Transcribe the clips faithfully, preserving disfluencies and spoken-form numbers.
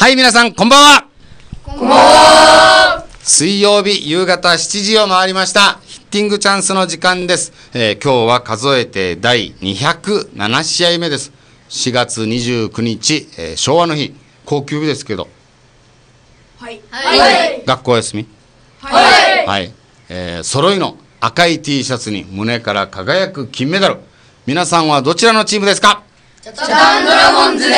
はい、皆さんこんばんは。 こんばんは。 水曜日夕方しちじを回りました。ヒッティングチャンスの時間です。えー、今日は数えてだいにひゃくななしあいめです。しがつにじゅうくにち、えー、昭和の日、高級日ですけど。 はい。はい。 学校休み。 はい。 はい。えー、揃いの赤い T シャツに胸から輝く金メダル。皆さんはどちらのチームですか？ チャタンドラゴンズです。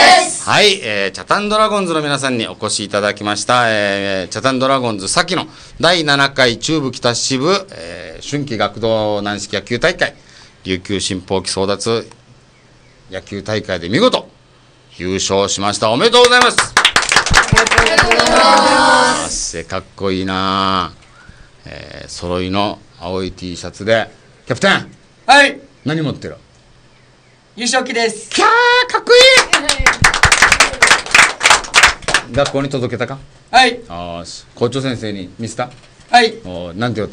はい、えー、チャタンドラゴンズの皆さんにお越しいただきました。えー、チャタンドラゴンズ先のだいななかい中部北支部、えー、春季学童軟式野球大会、琉球新報期争奪野球大会で見事優勝しました。おめでとうございます。 ありがとうございます。 汗かっこいいな、えー、揃いの青い T シャツで。キャプテン、 はい、 何持ってる？ 優勝旗です。 キャー、かっこいい。学校に届けたか？ はい。 あーし、校長先生に見せた？ はい。 おー、なんて言った？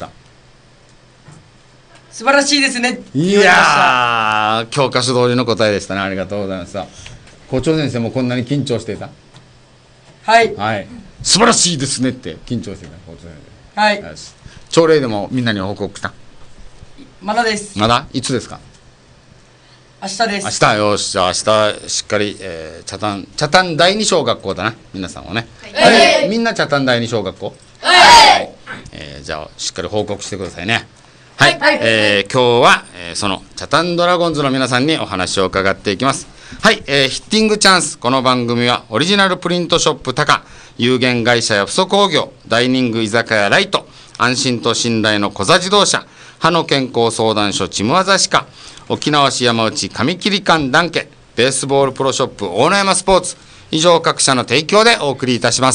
素晴らしいですね。 いやー、教科書通りの答えでしたね。ありがとうございました。校長先生もこんなに緊張していた？ はい。 はい。素晴らしいですねって緊張してた校長先生。 はい。 よし。朝礼でもみんなに報告した？ まだです。 まだ？いつですか？ 明日です。 明日。よし、じゃあ明日しっかり、えー、チャタンチャタン第二小学校だな、皆さんはね。 はい。 みんなチャタン第二小学校。 はい。 えー、じゃあしっかり報告してくださいね。はい、 はい。 えー、今日は、えー、そのチャタンドラゴンズの皆さんにお話を伺っていきます。はい、えー、ヒッティングチャンス。この番組はオリジナルプリントショップタカ、有限会社やフソ工業、ダイニング居酒屋ライト、安心と信頼の小座自動車、歯の健康相談所ちむわざ歯科、沖縄市山内髪切り館ダンケ、ベースボールプロショップ大野山スポーツ、以上各社の提供でお送りいたします。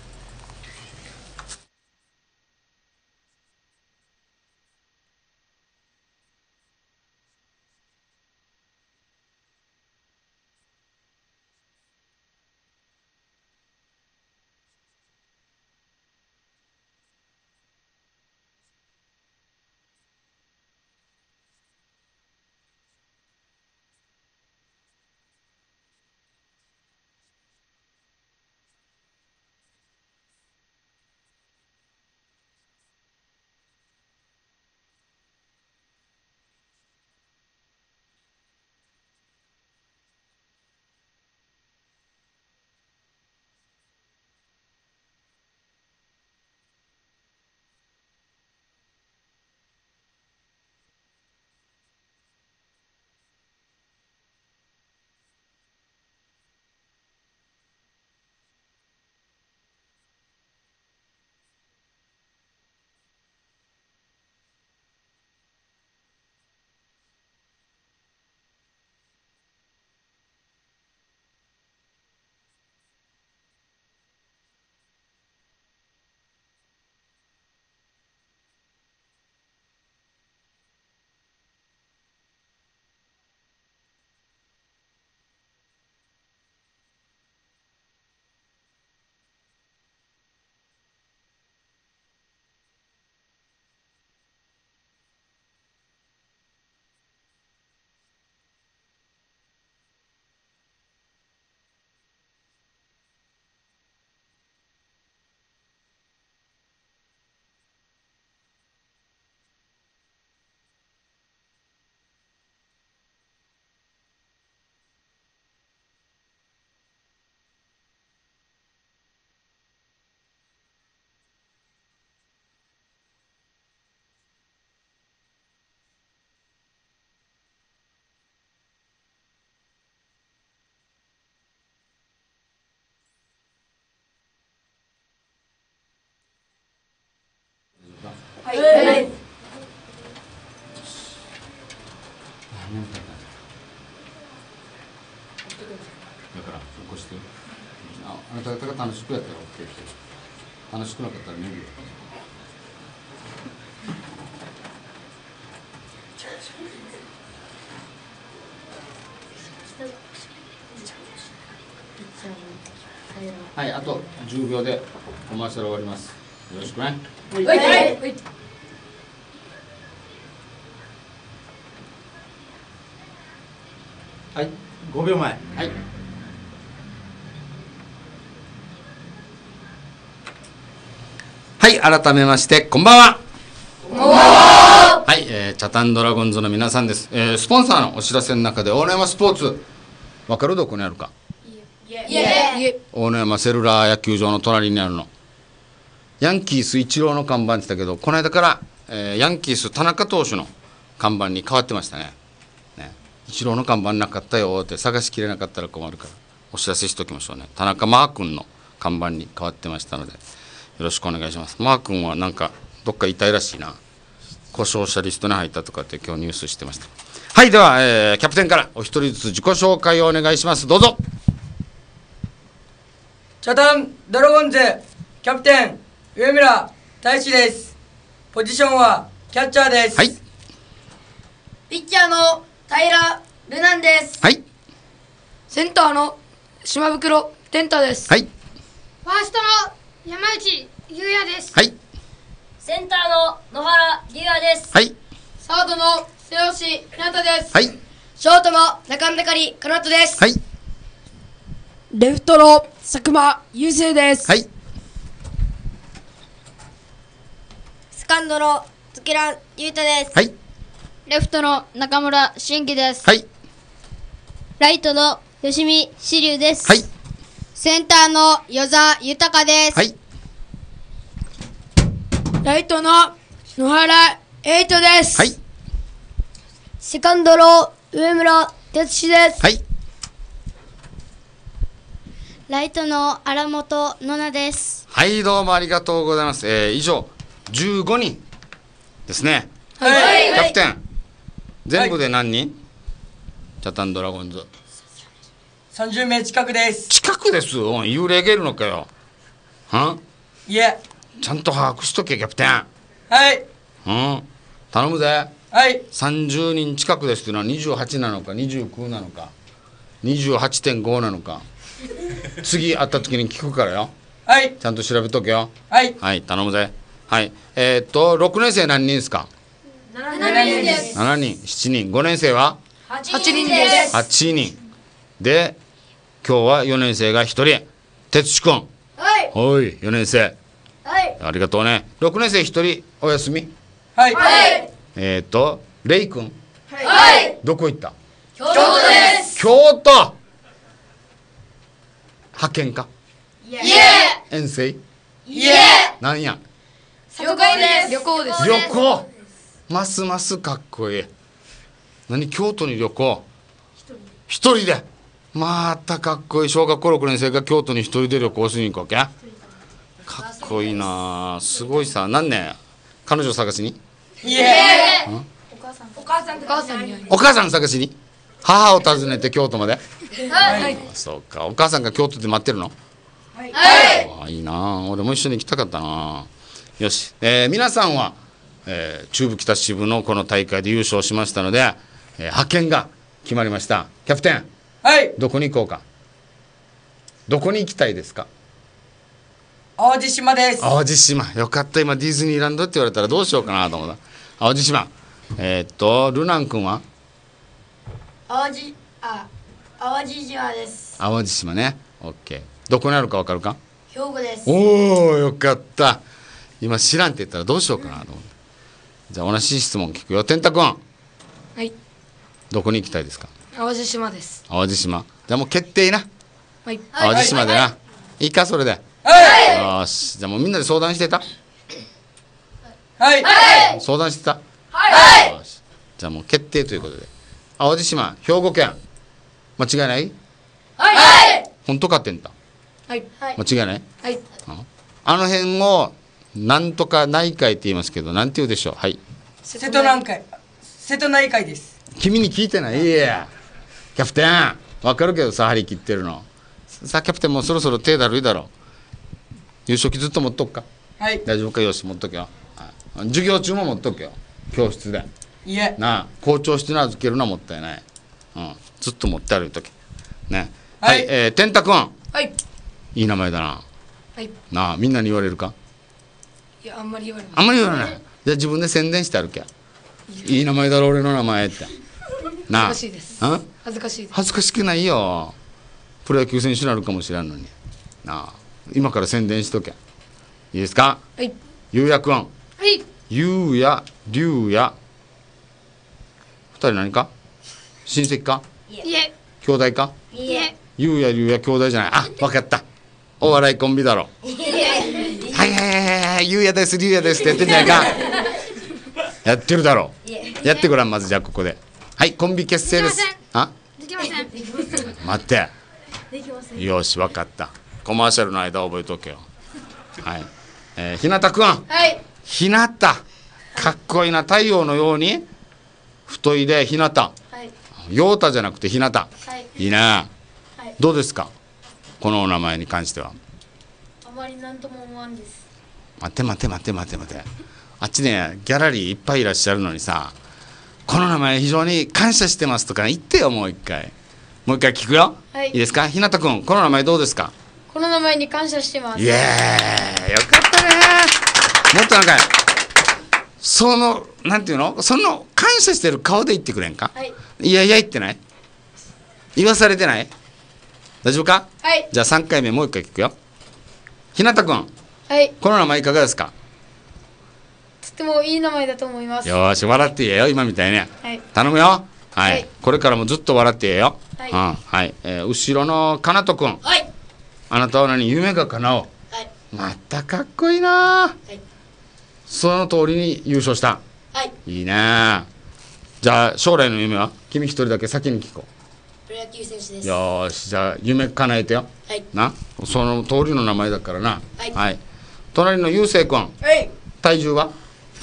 はい。はい。 だから起こして、あ、あなた方が楽しくやったら OK です。楽しくなかったら寝るよ。はい、あとじゅうびょうでコマーシャル終わります。よろしくね。 はい。はい。 はい、ごびょうまえ。 はい。 はい、改めましてこんばんは。こんばんは。はい、えー、チャタンドラゴンズの皆さんです。えー、スポンサーのお知らせの中で大野山スポーツ、わかる？どこにあるか。 いえ。 大野山セルラー野球場の隣にあるの。ヤンキースイチローの看板って言ったけど、この間から、えー、ヤンキース田中投手の看板に変わってましたね。ね、イチローの看板なかったよって探しきれなかったら困るからお知らせしておきましょうね。田中マー君の看板に変わってましたのでよろしくお願いします。マー君はなんかどっか痛いらしいな。故障者リストに入ったとかって今日ニュースしてました。はい、では、えー、キャプテンからお一人ずつ自己紹介をお願いします。どうぞ。 チャタンドラゴンズキャプテン上村大志です。ポジションはキャッチャーです。 はい。 ピッチャーの平ルナンです。 はい。 センターの島袋健太です。 はい。 ファーストの山内優也です。 はい。 センターの野原龍也です。 はい。 サードの瀬吉ひなたです。 はい。 ショートの中村かりかなとです。 はい。 レフトの佐久間雄星です。 はい。 セカンドの月蘭優太です。 はい。 レフトの中村真希です。 はい。 ライトの吉見志龍です。 はい。 センターの与座豊です。 はい。 ライトの野原エイトです。 はい。 セカンドの上村哲司です。 はい。 ライトの荒本野奈です。 はい、どうもありがとうございます。えー、以上じゅうごにんですね。 はい。 キャプテン、全部で何人？チャタンドラゴンズ。 さんじゅうめい近くです。 近くです。おい、幽霊ゲルのかよ。は？ いえ。 ちゃんと把握しとけ、キャプテン。 はい。 うん。頼むぜ。 はい。 さんじゅうにん近くですっていうのはにじゅうはちなのかにじゅうきゅうなのかにじゅうはちてんごなのか次会った時に聞くからよ。 はい。 ちゃんと調べとけよ。 はい。 はい、頼むぜ。はい。えー、っとろくねん生何人ですか？ しちにんです。 しちにん。しちにん。ごねん生ははちにんです。 はちにんで、今日はよねん生がひとり。哲司君。 はい。 おい、よねん生。 はい。 ありがとうね。ろくねん生ひとりお休み。 はい。 はい。 えー、っとレイ君。 はい。 どこ行った？ 京都です。 京都。派遣か？ いえ。 遠征？ いえ。 なんや？ 旅行です。 旅行です。 旅行。ますますかっこいい。何、京都に旅行？一人で。またかっこいい。小学校ろくねん生が京都に一人で旅行しに行くわけ？かっこいいな。すごいさ。何年？彼女探しに？ いえ。 お母さん。お母さん。 お母さんに会いに。 お母さん探しに？母を訪ねて京都まで？ はい。 あ、そうか。お母さんが京都で待ってるの？ はい。 あ、いいな。俺も一緒に行きたかったな。よし、えー、皆さんは、えー、中部北支部のこの大会で優勝しましたので、えー、派遣が決まりました。キャプテン、 はい。 どこに行こうか？どこに行きたいですか？ 淡路島です。 淡路島。よかった。今ディズニーランドって言われたらどうしようかなと思った。淡路島。えー、っとルナン君は淡路、あ、淡路島です。 淡路島ね。オッケー。どこにあるか分かるか？ 兵庫です。 おお、よかった。今知らんって言ったらどうしようかなと思って。じゃあ同じ質問聞くよ。天太君、 はい。 どこに行きたいですか？ 淡路島です。 淡路島。じゃあもう決定な。 はい。 淡路島でな。いいか、それで。 はい。 よし。じゃあもうみんなで相談してた？ はい。 相談してた？ はい。 よし。じゃあもう決定ということで。淡路島、兵庫県。間違いない？ はい。 本当かってんだ。 はい。 間違いない？ はい。 うんあの辺をなんとか内海って言いますけど、なんて言うでしょう？はい。 瀬戸内海。瀬戸内海です。 君に聞いてない？いや。キャプテン、わかるけどさ、張り切ってるの。さあキャプテンもうそろそろ手だるいだろ。優勝旗ずっと持っとくか？ はい。 大丈夫か？よし、持っとけよ。はい、授業中も持っとけよ。教室で。 いえ。 なあ、校長室に預けるのはもったいない。うん、ずっと持って歩いとけ。ね。は、 はいい、 えー、天太くん。 はい。 いい名前だな。 はい。 なあ、みんなに言われるか？ いや、あんまり言われまあんまり言わない。じゃあ自分で宣伝して歩け。いい名前だろ、俺の名前って。なあ。 恥ずかしいです。 ん？ 恥ずかしいです。 恥ずかしくないよ。プロ野球選手になるかもしれんのに。なあ、今から宣伝しとけ。いいですか？ はい。 ゆうやくん。 はい。 ゆうや、りゅうや。二人何か親戚かいえ。 兄弟かいえ。 ゆうやりゅうや兄弟じゃない。あ、わかった。お笑いコンビだろ。はいはいはいはい、ゆうやです、りゅうやですってやってんじゃないか。やってるだろう。やってごらん、まずじゃあここで。はい、コンビ結成です。あ、 できません。 待って。よし、わかった。コマーシャルの間覚えとけよ。はい。えー、ひなたくん。 はい。 ひなた。かっこいいな。太陽のように太いでひなた。 はい。 陽太じゃなくてひなた。 はい。 いいな。 はい。 どうですかこのお名前に関しては。 あまりなんとも思わんです。 待って待って待って待って待って。あっちね、ギャラリーいっぱいいらっしゃるのにさ、この名前非常に感謝してますとか言ってよ、もう一回。もう一回聞くよ。 はいいいですかひなたくん、この名前どうですか。 この名前に感謝してます。 イエーイ、よかったね。もっとなんかそのなんていうの、その感謝してる顔で言ってくれんか。 はい。 いやいや言ってない、言わされてない、大丈夫か。 はい。 じゃあさんかいめもう一回聞くよ。ひなたくん、 はい。 この名前いかがですか。 とてもいい名前だと思います。 よーし、笑っていいよ、今みたいに。 はい。 頼むよ。はい、 はいこれからもずっと笑っていいよ。 はいうん、はい、えー後ろのかなとくん、 はい。 あなたは何、夢が叶う。 はい。 またかっこいいな。 はい。 その通りに優勝した。 はい。 いいね。じゃあ将来の夢は、君一人だけ先に聞こプロ野球選手です。 う。よーし、じゃあ夢叶えてよ。 はい。 な、その通りの名前だからな。 はい隣のゆうせいくん、 はい体重は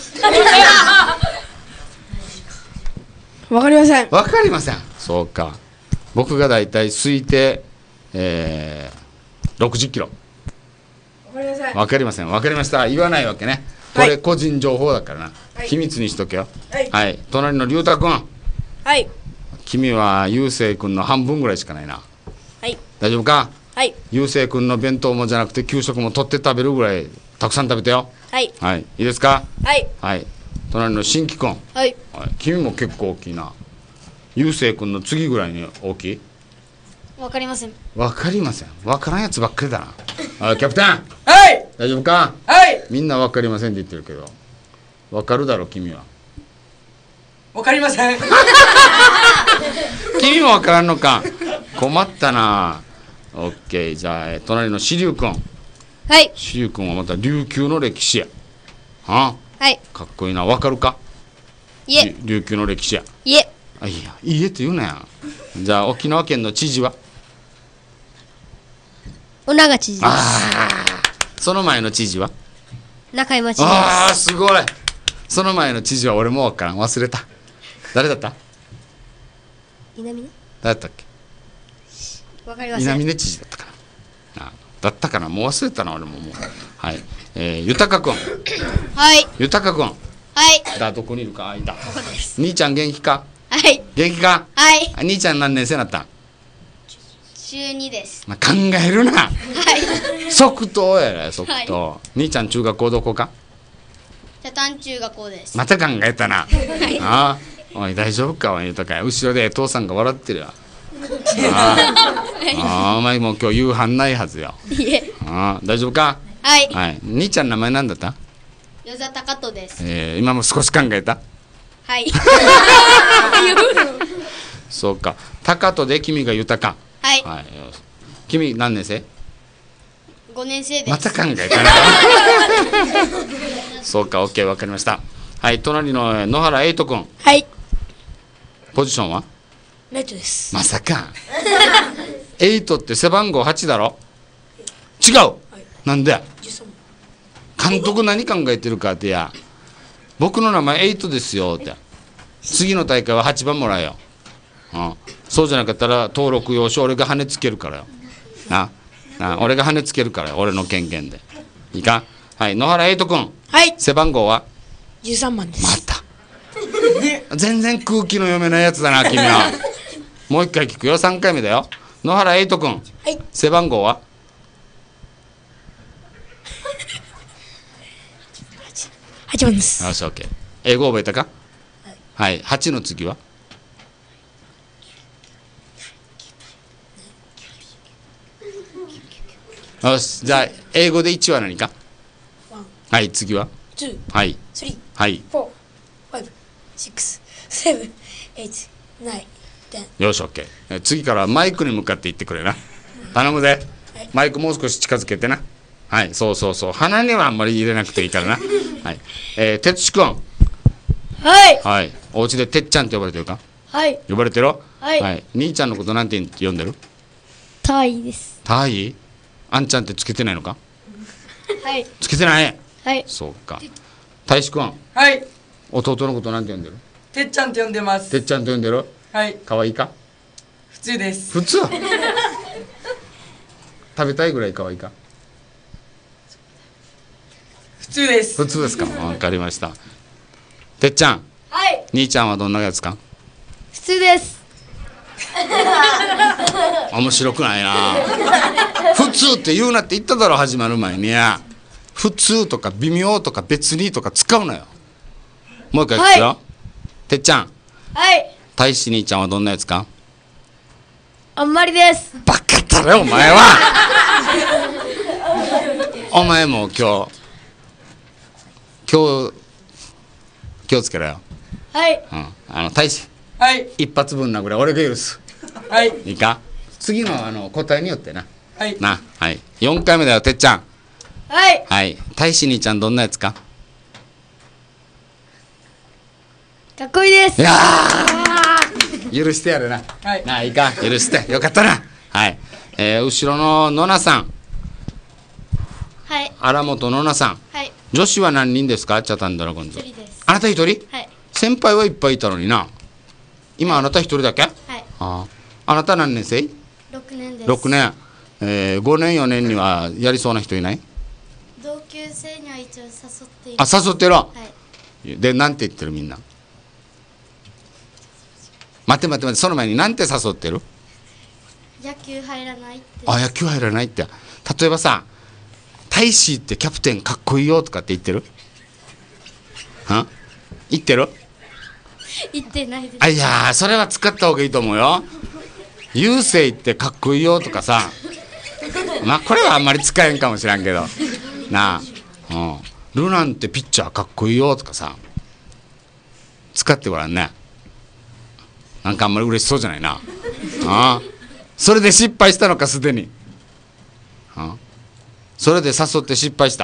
わかりません。 わかりません。そうか。僕がだいたい推定、えー、ろくじゅっキロ。 わかりません。 わかりません。わかりました。言わないわけね。これ個人情報だからな。 はい秘密にしとけよ。 はいはい。隣のりゅうたくん、 はい。 君はゆうせいくんの半分ぐらいしかないな。 はい。 大丈夫か。 はい。 ゆうせいくんの弁当もじゃなくて給食も取って食べるぐらいたくさん食べてよ。 はい。 はい。いいですか。 はい。 はい。隣のしんきくん、 はい。 はい、君も結構大きいな。ゆうせいくんの次ぐらいに大きい。 わかりません。 わかりません。わからんやつばっかりだな。あ、キャプテンはい大丈夫か。 はいみんなわかりませんって言ってるけど、わかるだろ君は。 わかりません君もわからんのか。困ったな。オッケー。じゃあえー隣のしりゅうくん、 はい。 しりゅうくんはまた琉球の歴史や。ははい。 あ、かっこいいな。わかるか。 いえ。 り琉球の歴史や。 いえ。 あ、いいや、いいえって言うなや。じゃあ沖縄県の知事は。 尾長知事でああ、その前の知事は。 す。中山知事ああ、 ですごい。その前の知事は俺もわからん。忘れた。誰だった。 稲峰誰だったっけ。 わかりません。 稲峰知事だったかな。あ、だったかな。もう忘れたな俺ももう。はい。えー、豊かくん、 はい。 豊かくん。 はい。 だ、どこにいるか。あ、いた。兄ちゃん元気か。 はい。 元気か。 はい。 あ、兄ちゃん何年生になったん。 中二です。 まあ、考えるな。 はい。 即答やね、即答。兄ちゃん中学校どこか。 北谷中学校です。 また考えたな。ああ、おい大丈夫かおい豊か。後ろで父さんが笑ってるよ。ああ、ああお前もう今日夕飯ないはずよ。 いえ。 ああ、大丈夫か。 はい。 はい。兄ちゃん名前なんだった。 与座高人です。 えー、今も少し考えた。 はい。 そうか。高とで君が豊か。 はい。 はい。よし君何年生。 五年生です。 また考えたな。そうか、オッケー、わかりました。はい、隣のえー野原瑛斗君、 はい。 ポジションは。 ライトです。 まさか。エイトって背番号はちだろ。違う。なんで。監督何考えてるかってや。僕の名前エイトですよって。次の大会ははちばんもらえよ。うん。そうじゃなかったら登録用紙俺が跳ねつけるからよ。な。な、俺が跳ねつけるからよ。俺の権限で。いいか。はい、野原瑛斗君。 はい。 背番号は。 じゅうさんばんで。 ますた。全然空気の読めないやつだな君は。もう一回聞くよ。さんかいめだよ。野原瑛斗君。 はい。 背番号は。 はちばんです。 よし、オッケー。英語覚えたか。はい、はちの次は。よし、じゃあ英語でいちは何か。はい、次は。 ツー、 はいスリー、 はいフォー、ファイブ、シックス、セブン、エイト、ナイン、テン。 よし OK。 え次からマイクに向かって言ってくれな。頼むぜ。マイクもう少し近づけてな。はい、そうそうそう、鼻にはあんまり入れなくていいからな。はい、えー、てつしくん。 はいはい、お家でてっちゃんって呼ばれてるか？ はい呼ばれてる？ はい兄ちゃんのことなんて呼んでる？ タイですタイ？あんちゃんってつけてないのか？ はいつけてない。 はいそうか。たいしくん、 はい弟のことなんて呼んでる？ てっちゃんって呼んでますてっちゃんと呼んでる？ はいかわいいか？ 普通です普通食べたいぐらいかわいいか？ 普通です普通ですか？わかりました。てっちゃん、 はい兄ちゃんはどんなやつか？ 普通です面白くないな。普通って言うなって言っただろ、始まる前に。普通とか微妙とか別にとか使うなよ。もう一回聞くよ、 はてっちゃん、 はい大志兄ちゃんはどんなやつか？ あんまりですバカったれお前は。お前も今日今日気をつけろよ。 はいうん、あの大志はい一発分殴れ、俺が許す。 はいいいか？次のあの答えによってな。 はいな、はい。よんかいめだよ、てっちゃん。 はいはい。大志兄ちゃんどんなやつか？ かっこいいですいやー許してやるな。 はいなあ、いいか？許して。よかったな。はい。えー、後ろの野菜さん。 はい荒本野菜さん。 はい女子は何人ですか？チャタンドラゴンズ。 一人ですあなた一人？ はい先輩はいっぱいいたのにな。今あなた一人だけ？ はいああ。あなた何年生？ ろくねんですろくねん。えー、ごねんよねんにはやりそうな人いない？ 同級生には一応誘っているあ、誘ってる。 はいで、なんて言ってるみんな。待って待って待って、その前になんて誘ってる？ 野球入らないってあ、野球入らないって。例えばさ、大志ってキャプテンかっこいいよとかって言ってる？は言ってる？ 言ってないですあ、いやー、それは使った方がいいと思うよ。雄星ってかっこいいよとかさ。まあ、これはあんまり使えんかもしらんけど。なあ。うん。ルナンってピッチャーかっこいいよとかさ。使ってごらんね。なんかあんまり嬉しそうじゃないな。ああ。それで失敗したのか、すでに。ああ。それで誘って失敗した。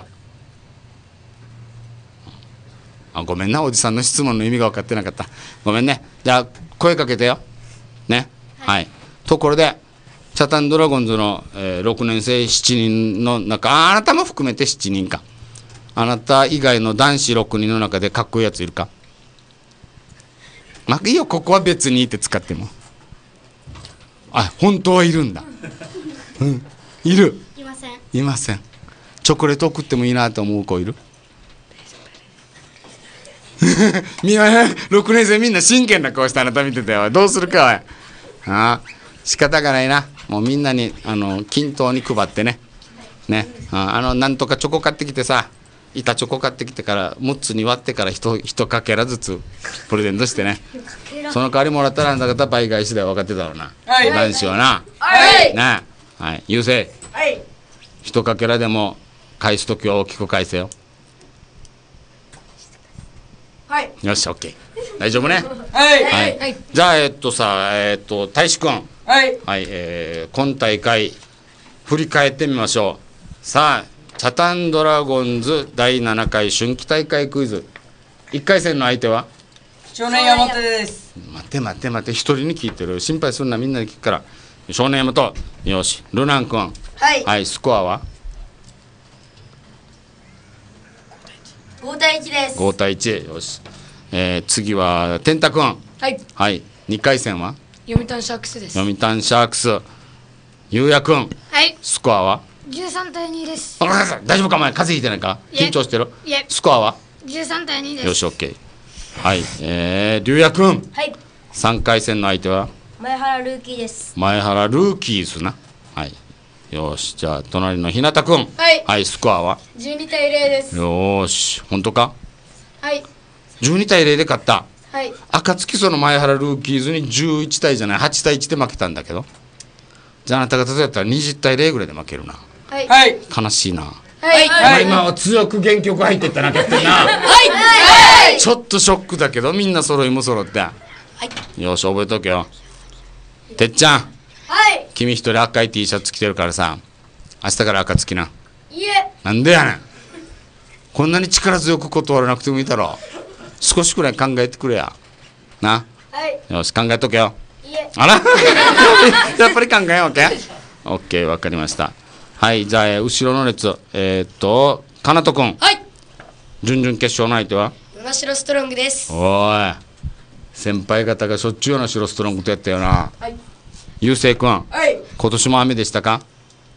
あ、ごめんな、おじさんの質問の意味が分かってなかった。ごめんね。じゃあ声かけてよ。ね。はい。ところでチャタンドラゴンズの、えー、ろくねん生しちにんの中、あ、あなたも含めてしちにんか。あなた以外の男子ろくにんの中でかっこいいやついるか？まあいいよ、ここは別にって使っても。あ、本当はいるんだ。うん、いる。 いませんいません。チョコレート送ってもいいなと思う子いる？みんなろくねん生みんな真剣な顔してあなた見てたよ。どうするかおい。ああ、仕方がないな。もうみんなにあの均等に配ってね。ね、ああのなんとかチョコ買ってきてさ、板チョコ買ってきてからむっつに割ってからひと一かけらずつプレゼントしてね。その代わりもらったらあんた方倍返しだよ。分かってたろうな。 はい男子はな。 はいなあ、はい、優勢。 はい一かけらでも返すときは大きく返せよ。 はいよし、オッケー。大丈夫ね。 はいはい。 はいじゃあ、えっとさ、えっと、大志くん。 はいはい、えー、今大会、振り返ってみましょう。さあ、チャタンドラゴンズだいななかい春季大会クイズ。いっかい戦の相手は？ 少年山本です待って待って待って、一人に聞いてる。心配するな、みんなに聞くから。少年山と、よし、ルナン君。 はいはい、スコアはごたいいちですごたいいち。よし。えー、次は、天太君。 はい、 はい、にかい戦は読谷シャークスです。 読谷シャークス。ゆうやくん。 はいスコアはじゅうさんたいにですあ、大丈夫かお前、風邪ひいてないか？ いえ緊張してる？ いえスコアはじゅうさんたいにですよし、オッケー。はい、えー、りゅうやくん。 はいさんかい戦の相手は前原ルーキーです前原ルーキーズな。はい。よし、じゃあ、隣の日向くん。 はいはい、スコアはじゅうにたいゼロですよーし、本当か？ はいじゅうにたいゼロで勝った。 はい暁その前原ルーキーズにじゅういちたいじゃない、はちたいいちで負けたんだけど。じゃあ、あなた方とやったらにじゅうたいゼロぐらいで負けるな。 はいはい悲しいな。 はいはいまあ今は強く原曲入ってったなキャプテンな。ちょっとショックだけどみんな揃いも揃って、よし覚えとけよ。てっちゃん、 はい君一人赤い T シャツ着てるからさ、明日から赤つきな。 いえなんでやねん。こんなに力強く断らなくてもいいだろ。少しくらい考えてくれやな。 はいよし考えとけよ。 いえあらやっぱり考えようけ。オッケーわかりました。はい、じゃあ、えー後ろの列、えー、っとかなとくん、 はい準々決勝の相手は。 与那城ストロングですおい先輩方がしょっちゅうような白ストロングとやったよな。 はいゆうせいくん、 はい今年も雨でしたか。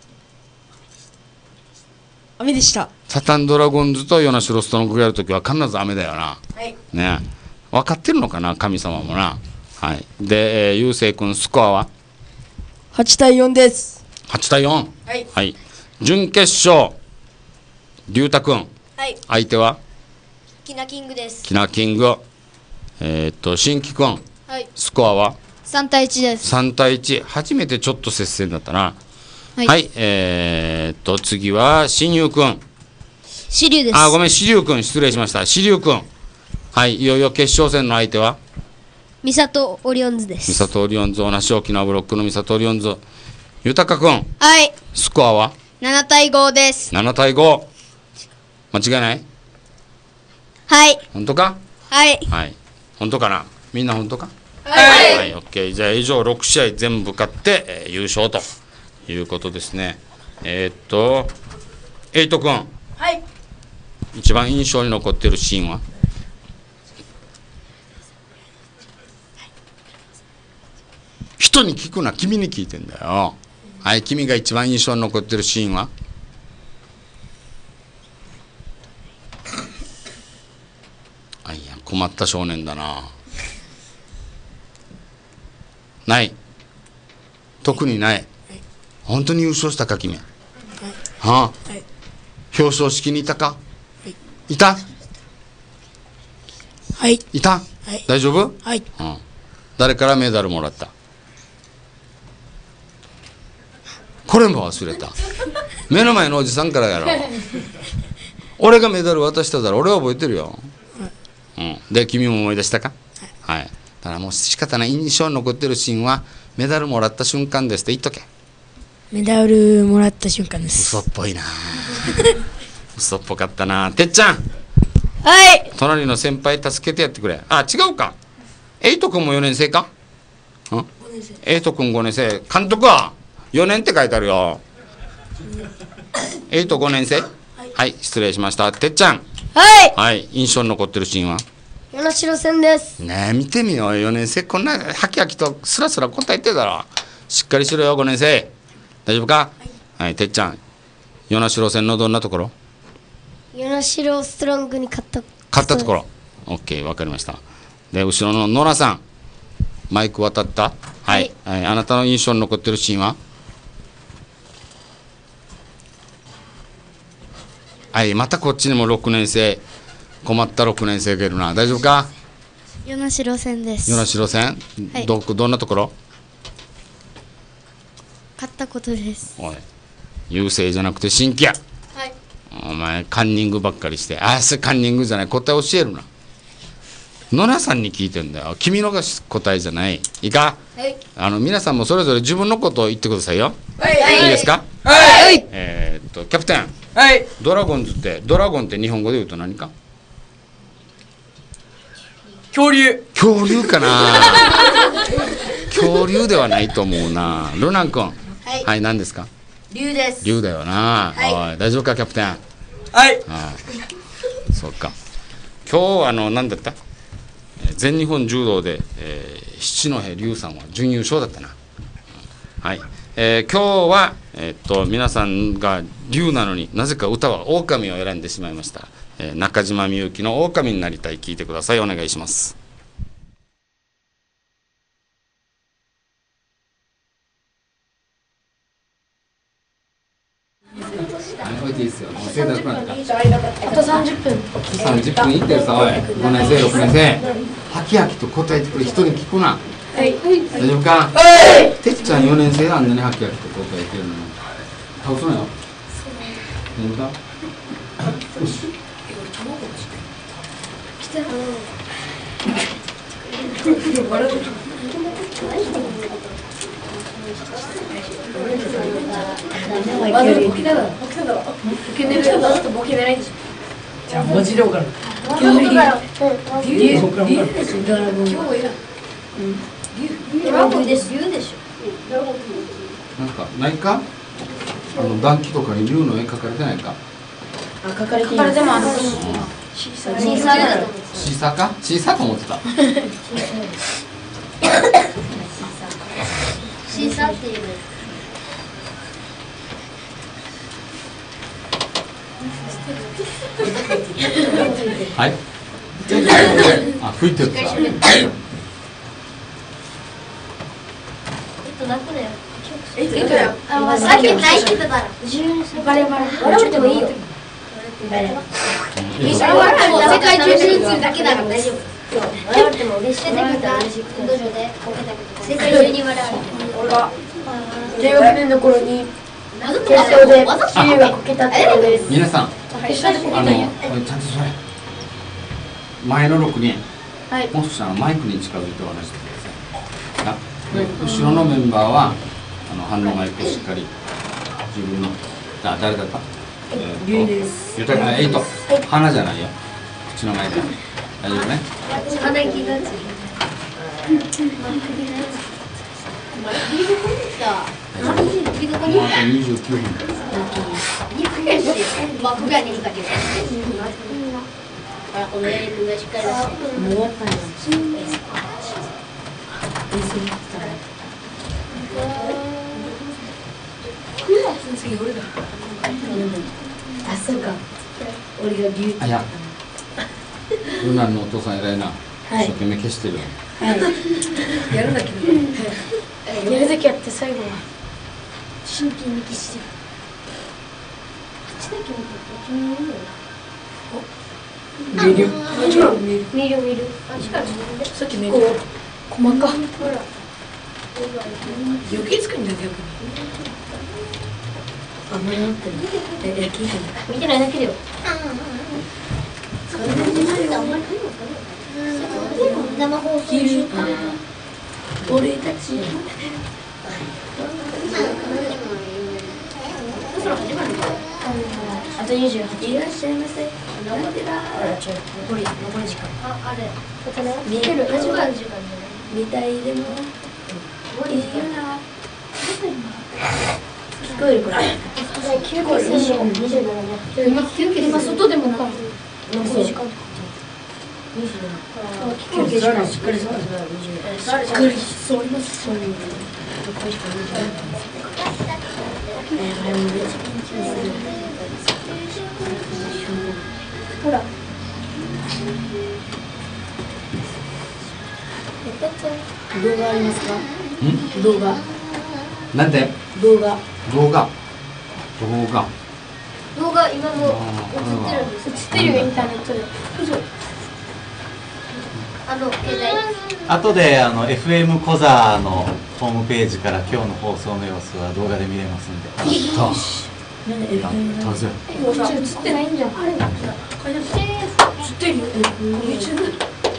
雨でしたサタンドラゴンズと与那城ストロングがやるときは必ず雨だよな。 はいね分かってるのかな神様もな。はいで、えー、ゆうせいくんスコアははちたいよんですはちたいよん。 はいはい準決勝りゅうたくん、 はい相手はキナキングですキナキング、えー、っと新規くんはいスコアはさんたいいちですさんたいいち。初めてちょっと接戦だったな。 はい、 はい、えー、っと次は新友くん。 シリュウですあごめんシリュウくん失礼しました。シリュウくん、はいいよいよ決勝戦の相手はミサトオリオンズですミサトオリオンズ、同じ沖縄ブロックのミサトオリオンズ。豊くんはいスコアはななたいごですななたいご。間違いない。 はい本当か。 はいはい本当かな。みんな本当か。 はいはい、オッケー。じゃあ以上ろくしあい全部勝って、えー優勝ということですね。えー、っとエイトくん、 はい一番印象に残ってるシーンは。人に聞くな、君に聞いてんだよ。はい、君が一番印象に残ってるシーンは。あいや困った少年だな。ない。特にない。本当に優勝したか君。はあ、 はい表彰式にいたか。いた。 はいいた。 はい大丈夫。 はいうん。誰からメダルもらった。これも忘れた。目の前のおじさんからやろ。俺がメダル渡しただろ。俺は覚えてるよ。うん。で君も思い出したか。はい。だからもう仕方ない。印象に残ってるシーンはメダルもらった瞬間ですって言っとけ。 メダルもらった瞬間です嘘っぽいな。嘘っぽかったな。てっちゃん、 はい隣の先輩助けてやってくれ。あ違うか。エイト君もよねん生か。んエイト君ごねん生。監督はよねんって書いてあるよ。エイトごねん生。はい失礼しました。てっちゃん、 はいはい印象に残ってるシーンは。 与那城戦ですねえ見てみようよねん生。こんなハキハキとスラスラ答えてるだろ。しっかりしろよごねん生。大丈夫か。はい、てっちゃん与那城戦のどんなところ。 与那城ストロングに勝った勝ったところ。オッケーわかりました。で後ろのノラさんマイク渡った。はい、はいはい、あなたの印象に残ってるシーンは。はいまたこっちにもろくねん生。困ったろくねん生がいるな。大丈夫か。 与那城戦です与那城戦、 はいどどんなところ。 勝ったことですおい優勢じゃなくて新規や。 はいお前カンニングばっかりして。あそれカンニングじゃない。答え教えるな。ノラさんに聞いてんだよ。君のが答えじゃない。いいか。 はいあの皆さんもそれぞれ自分のことを言ってくださいよ。 はいいいですか。 はいえーっとキャプテンはいドラゴンズってドラゴンって日本語で言うと何か。 恐竜恐竜かな。恐竜ではないと思うな。ルナン君はいはい何ですか。 龍です竜だよな、 はいおい大丈夫かキャプテン。 はいああそうか。今日あの何だった、えー全日本柔道で、えー七戸龍さんは準優勝だったな。はい、えー今日は、えーっと皆さんが龍なのになぜか歌は狼を選んでしまいました。えー中島みゆきの狼になりたい聞いてください。お願いします。 あとさんじゅっぷんさんじゅっぷんいってるさおい。ごねん生ろくねん生はきはきと答えてくれ。一人聞くな。 はい大丈夫か。てっちゃんよねん生あんなにはきはきと答えてるのに倒すなよ。大丈夫か。 じゃあ文字量からなんかないか？あの団旗とかに竜の絵描かれてないか？ あ、書かれています。 シーサーだと思う。 シーサーか？シーサーと思ってた。 シーサーっていう。 はい。あ、吹いてるか。 ちょっと楽だよ。あ、まあ、さっき泣いてたから。バレバレ。笑われてもいいよ。世界中進出だけだから大丈夫。笑われても嬉しい。だけど嬉しい。道場でこけたけど。世界中に笑われても。 俺が低学年の頃に決勝でシリがこけたってことです。 皆さん、あの、ちゃんとそれ。前のろくにん、 はい、 もしかしたらマイクに近づいてお話してください。あ、で後ろのメンバーはあの反応がいくしっかり自分の、あ、誰だった？ リュウです。 ゆたかエイト、鼻じゃないよ。口の前で大丈夫ね。 鼻息がついもうあとにじゅうきゅうふん。 まあ、僕がにだけど。あ、このエイトがしっかりだし。もうやっぱり。 あ、そうか。俺がリュウ。 あ、いや。ルナのお父さん偉いな。 はい、 一生懸命消してる。 はい。やるだけやるだけやって最後は真剣に消してる。あっちだけ見て君見るよ。見る見る見る。さっき見る。細か。余計つくんだよ逆に。あ、まだなってる。え、聞いてる。見てないだけだよ。それでなんであんまり生放送中か。俺たち。あとにじゅうはち。いらっしゃいませ。なんでだ。残り残り時間。あ、あれ。見てる。時間時間見たいでも。いいよな。聞こえるこれ。聞こえる。今休憩今外でもな。残り時間。にじゅうなな。休憩時間しっかり座る。しっかり座ります。そういう。残り時間にじゅうなな。ほら。動画ありますか？ ん？ 動画。 なんで？ 動画。 動画。動画。 動画今も映ってるんです。映ってるよインターネットで。あの携帯。 後であの エフエム コザのホームページから今日の放送の様子は動画で見れますんで。 やったぜ。 映ってないんじゃん。あれ。映ってるよ。YouTube。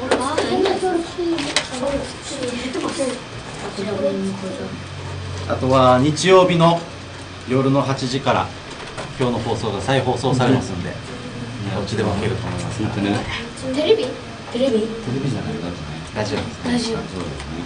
あとは日曜日の夜のはちじから今日の放送が再放送されますんで、こっちでも受けると思いますから。 テレビ？テレビ？ テレビじゃないだってね。 ラジオですね。 ラジオ。 そうですね。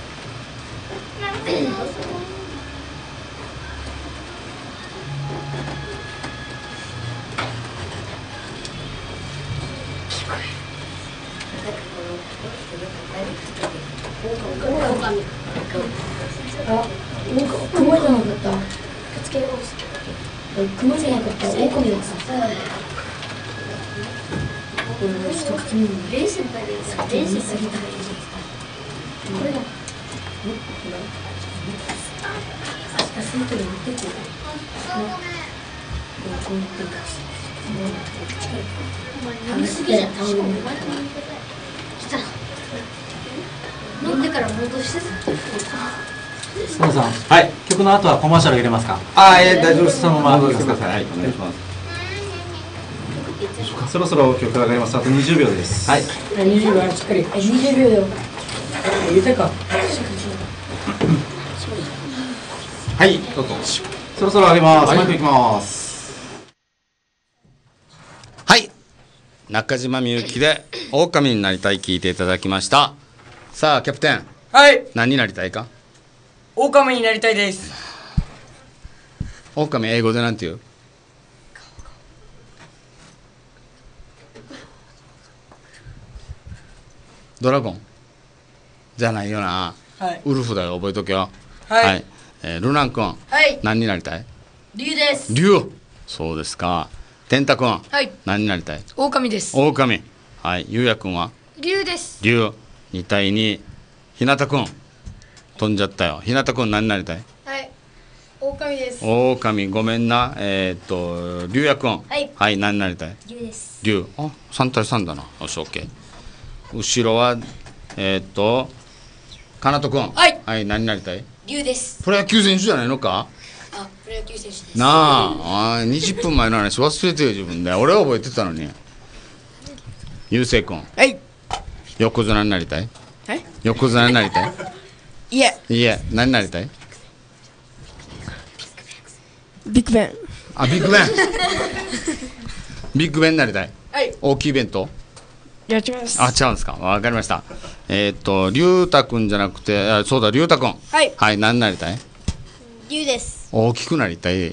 あ、熊じゃなかった。熊じゃなかった。オオカミだった。これちょっと書き物。 レースみたいです。レースすぎた。これだ。 あ、その時に見てて。こう持ってたし。 飲みすぎじゃん。来た。飲んでから戻してた。 須野さん、はい、曲の後はコマーシャル入れますか？ あ、えー、大丈夫です。 そのまま戻してください。はい、お願いします。 そろそろ曲上がります。あとにじゅうびょうです。 はい。 にじゅうびょうしっかり。 え、にじゅうびょうだよ。 言ってか。 はいどうぞ。 そろそろ上げます。マイクいきます。 はい中島みゆきで狼になりたい聞いていただきました。さあキャプテンはい。 何になりたいか。 狼になりたいです。 狼英語でなんて言う。ドラゴンじゃないよな。 はい。 ウルフだよ覚えとけよ。 はい。 えールナン君はい。 何になりたい。 竜です。 竜。そうですか。天太君はい。 何になりたい。 狼です。 狼。はいゆうや君は竜です。 竜。に対にひなた君飛んじゃったよ。ひなた君何になりたい。 はい。狼です。 狼ごめんな。えーっと竜也君はいはい何になりたい。 竜です。 竜。あさん対さんだな。よし OK。後ろはえーっとかなと君はいはい何になりたい。 竜です。 プロ野球選手じゃないのか。 あ、プロ野球選手です。 なああーにじゅっぷんまえの話忘れてよ自分で。俺は覚えてたのに。ゆうせい君はい。 横綱になりたい。 はい。 横綱になりたい。 いえ、 いいえ何になりたい。 ビッグベン。 あビッグベンビッグベンになりたい。 はい。 大きい弁当。 いや、違います。 あ違うんですか。わかりました。えーっと龍太くんじゃなくてあそうだ龍太くんはい。 はい何になりたい。 竜です。 大きくなりたい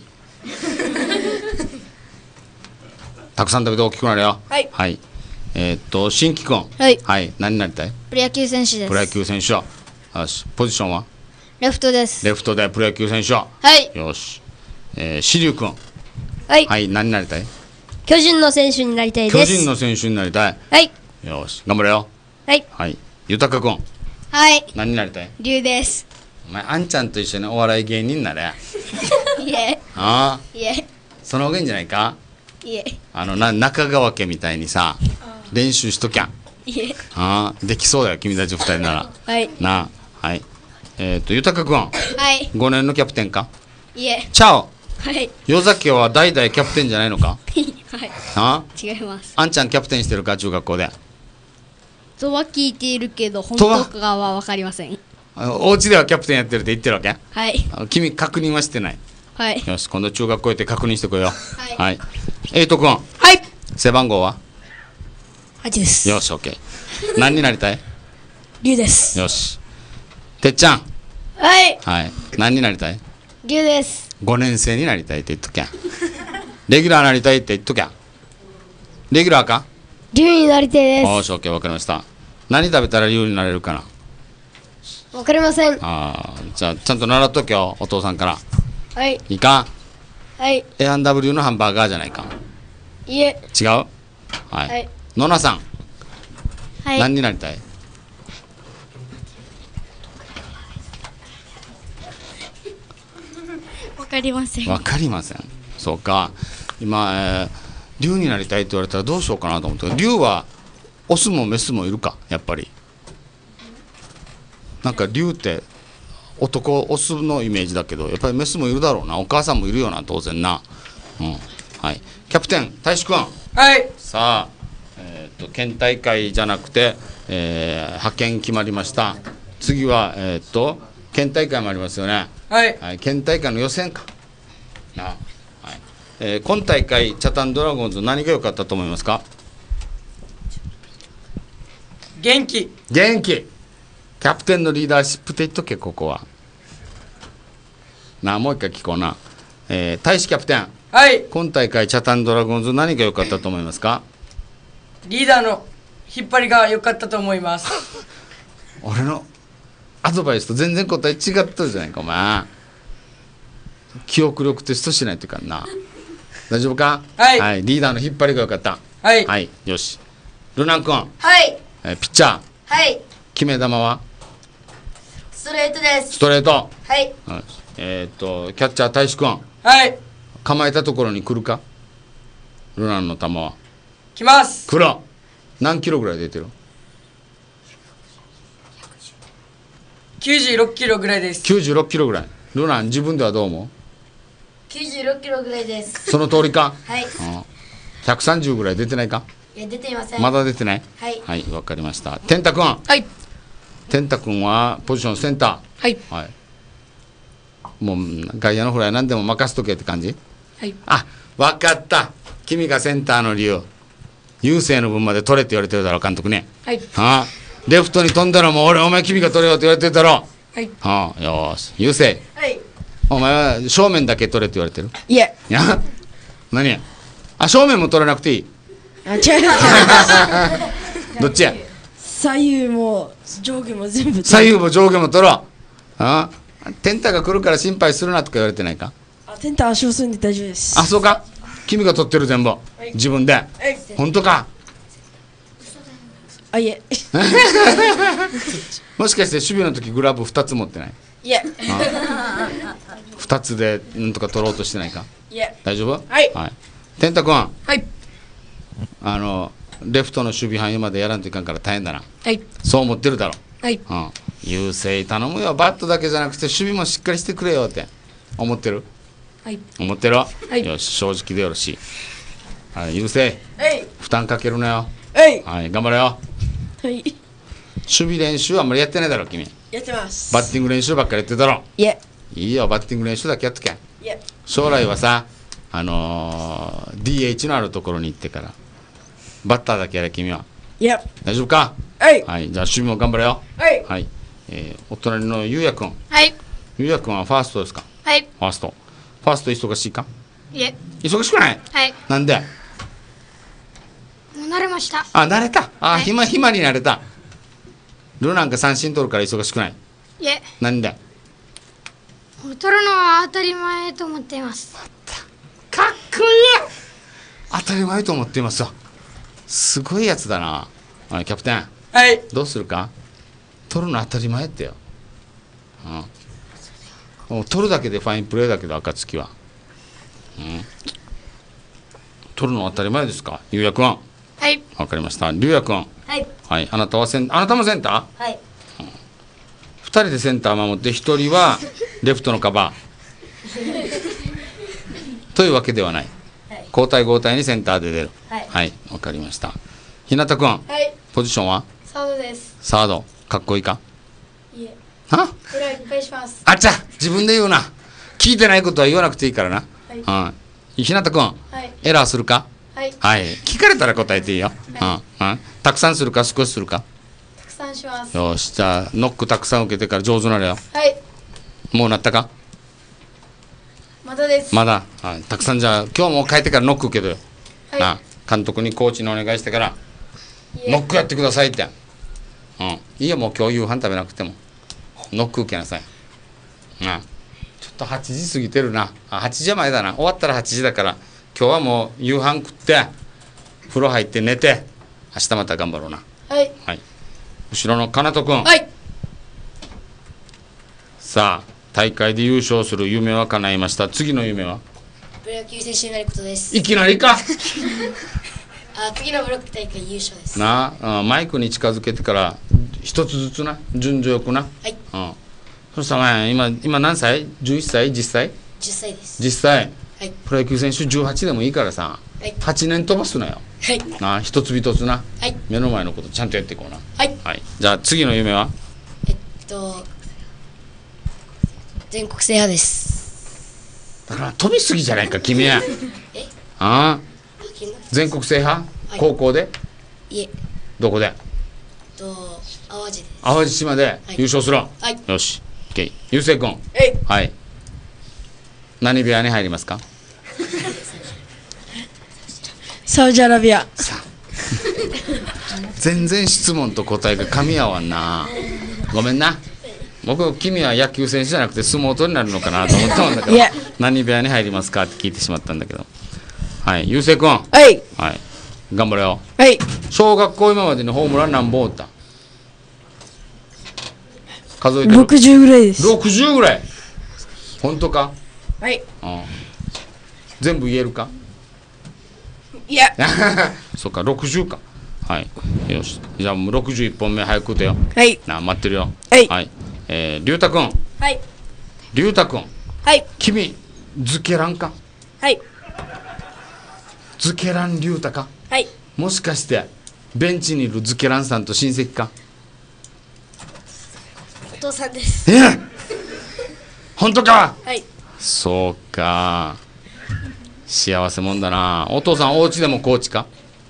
たくさん食べて大きくなるよ。 はいはいえーっと新規くんはい。 はい何になりたい。 プロ野球選手です。 プロ野球選手。よしポジションはレフトです。 レフトでプロ野球選手。 はい。 よしえー志龍くんはい。 はい何になりたい。 巨人の選手になりたいです。 巨人の選手になりたい。 はい。 よし頑張れよ。 はい。 はい豊くんはい。 何になりたい。 竜です。 お前あんちゃんと一緒にお笑い芸人になれ。 いえ。 ああいえ。 その方がいいんじゃないか。 いえ。 あのな中川家みたいにさ練習しときゃ。 いえ。 ああできそうだよ君たち二人なら。 はい。 なあはいえっ、と豊くんはい。 ごねんのキャプテンか。 いえ。 チャオはい。 夜崎は代々キャプテンじゃないのか。 はい。 あ違います。 あんちゃんキャプテンしてるか中学校で。 とは聞いているけど、本とは当かはわかりません。 あお家ではキャプテンやってるって言ってるわけ。 はい。 あ君確認はしてない。 はい。 よし今度中学校行って確認してこいよ。 はいはいエイトくんはい。 背番号は。 はちです。 よし OK 何になりたい。 竜です。 よし。てっちゃん。 はい。 はい。何になりたい。 竜です。 ごねん生になりたいって言っときゃ。レギュラーになりたいって言っときゃ。レギュラーか。 竜になりたいでよし、オッケー、わかりました。何食べたら竜になれるかな。 す。わかりません。 ああ、じゃあ、ちゃんと習っとけよ、お父さんから。 はい。 いいか。 はい。 エーアンドダブリュー のハンバーガーじゃないか。 いえ。 違う。はい。 はいノナさん。 はい。 何になりたい。 わかりません。 わかりません。そうか。今、えー、竜になりたいって言われたらどうしようかなと思って。竜はオスもメスもいるか、やっぱり。なんか竜って男オスのイメージだけど、やっぱりメスもいるだろうな。お母さんもいるよな、当然な。うん。はい。キャプテン大志くん。 はい。 さあ、えー、と県大会じゃなくて、えー派遣決まりました。次は、えー、と県大会もありますよね。 はい。 はい、県大会の予選かな、はいえー今大会チャタンドラゴンズ何が良かったと思いますか。 元気。 元気。キャプテンのリーダーシップって言っとけここはなあ。もう一回聞こうな、えー、大志キャプテンはい。 今大会チャタンドラゴンズ何が良かったと思いますか。 リーダーの引っ張りが良かったと思います。 俺のアドバイスと全然答え違ったじゃないかお前。記憶力テストしないといかんな。大丈夫か。 はいリーダーの引っ張りが良かった。 はい。 はいよし。ルナン君、 はい。 えーピッチャーはい。 決め球はストレートです。 ストレート。 はい。 はいえーっとキャッチャー大志君はい。 構えたところに来るか。ルナンの球は来ます。 来る。何キロぐらい出てる。 きゅうじゅうろっキロぐらいです。 きゅうじゅうろっキロぐらい。ルナン自分ではどう思う。 きゅうじゅうろっキロぐらいです。 その通りか。 はい。 うんひゃくさんじゅうぐらい出てないか。 いや出ていません。 まだ出てない。 はいはい、わかりました。天太くん。 はい天太くんはポジションセンタはいー。はい。もう外野のフライ何でも任せとけって感じ。 はいあ、わかった。君がセンターの理由。優勢の分まで取れって言われてるだろ監督ね。 はいはあ、レフトに飛んだらもう俺お前君が取れよって言われてるだろ。 はいはあ、よーし。優勢。 はいお前は正面だけ取れって言われてる。 いえいや、何や。あ、正面も取らなくていい。 あ違うどっちや。 左右も上下も全部左右も上下も取ろう。ああ、天太が来るから心配するなとか言われてないか。 あテンタ足をすんで大丈夫です。 あ、そうか。君が取ってる全部。自分で。本当か。 あいえもしかして守備の時グラブふたつ持ってない。 いえふたつでなんとか取ろうとしてないか。 いえ大丈夫。 はいはい。天太くん、 はいあのレフトの守備範囲までやらんといかんから大変だな。 はいそう思ってるだろ。 はいうん。優勢頼むよ。バットだけじゃなくて守備もしっかりしてくれよって思ってる。 はい思ってる。 いよし、正直でよろしい。はい、優勢。 はい負担かけるなよ。 はいはい、頑張れよ。 はい守備練習はあんまりやってないだろ君。 やってます。 バッティング練習ばっかりやってるだろ。 いえいいよ、バッティング練習だけやっとけ。 いえ将来はさ、あのー、ディーエイチ のあるところに行ってからバッターだけやれ君は。 いえ大丈夫か。 はいはい、じゃあ守備も頑張れよ。 はいはい、えー、お隣のゆうやくん。 はいゆうやくんはファーストですか。 はいファースト。ファースト忙しいか。 いえ忙しくない。 はいなんで。 もう慣れました。 あ、慣れた。あ、 はい暇暇になれた。ルーなんか三振取るから忙しくない。 いえなんで。 もう取るのは当たり前と思っています。 かっこいい。当たり前と思っていますよ。すごいやつだな。はい、キャプテン。 はいどうするか。取るの当たり前ってよ。うん。もう取るだけでファインプレーだけど暁は。うん。取るの当たり前ですか。ゆうやくん。わはいかりました。りゅうやくん。 はいはい。あなたはセンあなたもセンター。 はいふたりでセンター守ってひとりはレフトのカバーというわけではない。 はい交代交代にセンターで出る。 はいはい、わかりました。日向くん、 はいポジションはサードです。 サード。かっこいいか。 いえはフライいっぱいします。 あっちゃ、自分で言うな。聞いてないことは言わなくていいからな。 はいうん。日向くん、 はいエラーするか。 はいはい。聞かれたら答えていいよ。 はうん。うん。たくさんするか少しするか。 たくさんします。 よし、じゃあノックたくさん受けてから上手なれよ。 はいもうなったか。 またです。 まだ、はい、たくさんじゃあ今日も帰ってからノック受けてよ。 はいなあ監督にコーチにお願いしてからいえノックやってくださいって。うん。いいよ、もう今日夕飯食べなくてもノック受けなさい。なあちょっとはちじ過ぎてるな。あ、はちじは前だな。終わったらはちじだから今日はもう夕飯食って風呂入って寝て明日また頑張ろうな。 はいはい。後ろのかなとくん、 はいさあ大会で優勝する夢は叶いました。次の夢は。 プロ野球選手になることです。 いきなりか。 あ次のブロック大会優勝です。 なあ、マイクに近づけてから一つずつな、順序よくな。 はいうん。そしたらね、今今何歳？じゅういっさい？じゅっさい？ じゅっさいです。 実際はいプロ野球選手じゅうはちでもいいからさ、 はいはちねん飛ばすなよ。 はいなあ、一つ一つな。 はい目の前のことちゃんとやっていこうな。 はいはい。じゃあ次の夢は。 えっと全国制覇です。 だから飛びすぎじゃないか君は。 えああ、 金額全国制覇？ はい高校で？ いえどこで？ えっと淡路です。 淡路島で優勝する。 はいよし。オッケー。ゆうせい君。 えいはい。何部屋に入りますか。 サウジアラビア全然質問と答えが噛み合わんな。ごめんな。僕君は野球選手じゃなくて相撲取りになるのかなと思ったんだけどいや何部屋に入りますかって聞いてしまったんだけど。はい。ゆうせい君。 はいはい。頑張れよ。 はい小学校今までにホームラン何本打った。数えてる。 ろくじゅうぐらいですろくじゅうぐらい。本当か。 はいうん。全部言えるか。 いやそっか、ろくじゅうか。はい。よし。じゃあもうろくじゅういっぽんめ早く打てよ。 はいなあ、待ってるよ。 はいはい。えー、りゅうたくん。 はいりゅうたくん。 はい君、ズケランか。 はいズケラン龍太か。 はい。 もしかしてベンチにいるズケランさんと親戚か。 お父さんです。 えっ本当か。 はい。 そうか、幸せもんだな。お父さんお家でもコーチか。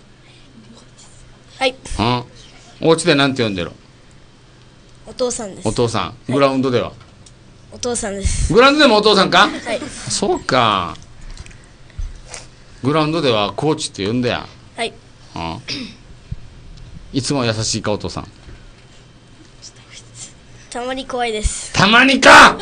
はい。 うん、お家でなんて呼んでる。 お父さんです。 お父さん。グラウンドでは。 お父さんです。 グラウンドでもお父さんか。 はい。 そうか、グラウンドではコーチって呼んだや。 はい。 うん、いつも優しいかお父さん。 たまに怖いです。 たまにか